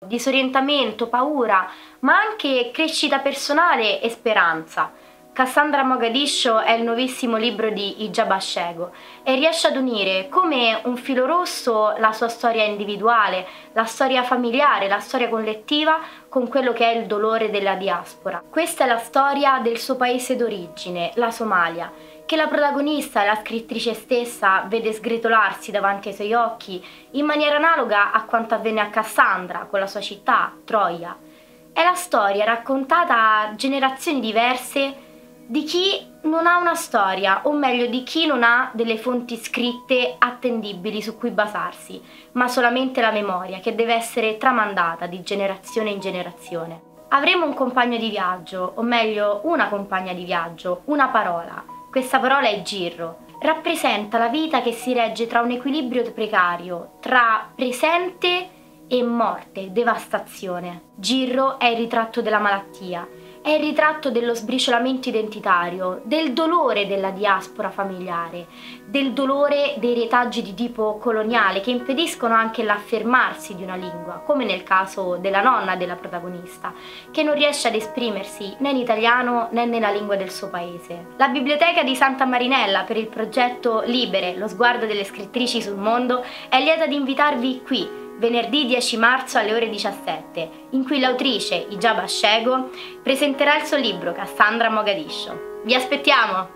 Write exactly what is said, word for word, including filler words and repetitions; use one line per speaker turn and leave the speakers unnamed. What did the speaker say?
disorientamento, paura, ma anche crescita personale e speranza. Cassandra Mogadiscio è il nuovissimo libro di Hijab Ashego e riesce ad unire come un filo rosso la sua storia individuale, la storia familiare, la storia collettiva con quello che è il dolore della diaspora. Questa è la storia del suo paese d'origine, la Somalia, che la protagonista e la scrittrice stessa vede sgretolarsi davanti ai suoi occhi in maniera analoga a quanto avvenne a Cassandra con la sua città, Troia. È la storia raccontata a generazioni diverse di chi non ha una storia, o meglio di chi non ha delle fonti scritte attendibili su cui basarsi, ma solamente la memoria che deve essere tramandata di generazione in generazione. Avremo un compagno di viaggio, o meglio una compagna di viaggio, una parola. Questa parola è Girro. Rappresenta la vita che si regge tra un equilibrio precario, tra presente e morte, devastazione. Girro è il ritratto della malattia. È il ritratto dello sbriciolamento identitario, del dolore della diaspora familiare, del dolore dei retaggi di tipo coloniale che impediscono anche l'affermarsi di una lingua, come nel caso della nonna della protagonista, che non riesce ad esprimersi né in italiano né nella lingua del suo paese. La Biblioteca di Santa Marinella per il progetto Libere, lo sguardo delle scrittrici sul mondo, è lieta di invitarvi qui, venerdì dieci marzo alle ore diciassette, in cui l'autrice Hijab Ashego presenterà il suo libro Cassandra Mogadiscio. Vi aspettiamo!